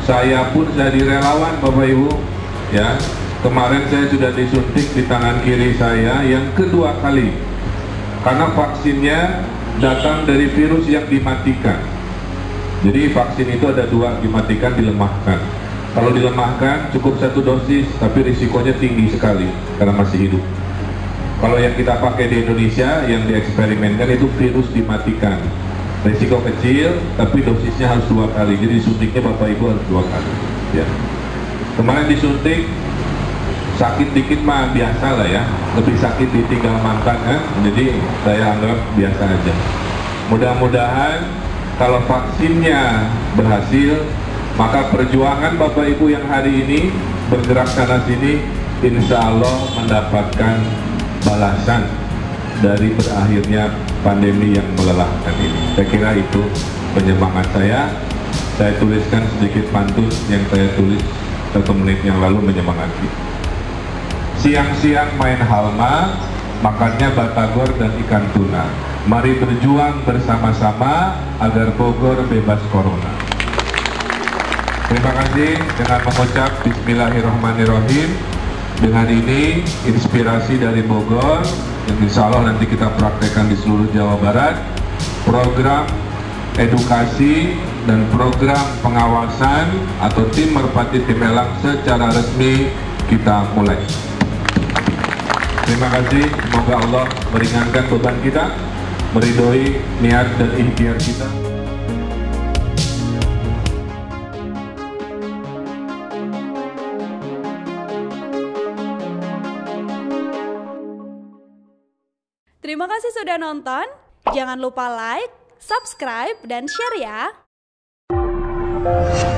Saya pun jadi relawan Bapak Ibu, ya. Kemarin saya sudah disuntik di tangan kiri saya yang kedua kali, karena vaksinnya datang dari virus yang dimatikan. Jadi vaksin itu ada dua, dimatikan, dilemahkan. Kalau dilemahkan cukup 1 dosis, tapi risikonya tinggi sekali karena masih hidup. Kalau yang kita pakai di Indonesia yang dieksperimenkan itu virus dimatikan, risiko kecil, tapi dosisnya harus 2 kali. Jadi suntiknya Bapak Ibu harus 2 kali. Ya. Kemarin disuntik sakit dikit mah biasa lah ya, lebih sakit ditinggal makan kan, jadi saya anggap biasa aja. Mudah-mudahan kalau vaksinnya berhasil, maka perjuangan Bapak Ibu yang hari ini bergerak sana sini, insya Allah mendapatkan balasan dari berakhirnya pandemi yang melelahkan ini. Saya kira itu penyemangat saya. Saya tuliskan sedikit pantun yang saya tulis 1 menit yang lalu menyemangati. Siang-siang main halma, makannya batagor dan ikan tuna. Mari berjuang bersama-sama agar Bogor bebas corona. Terima kasih. Dengan mengucap Bismillahirrahmanirrahim. Dengan ini inspirasi dari Bogor yang insya Allah nanti kita praktekkan di seluruh Jawa Barat. Program edukasi dan program pengawasan atau tim Merpati Timelang secara resmi kita mulai. Terima kasih, semoga Allah meringankan beban kita, meridhoi niat dan ikhtiar kita. Terima kasih sudah nonton, jangan lupa like, subscribe, dan share ya.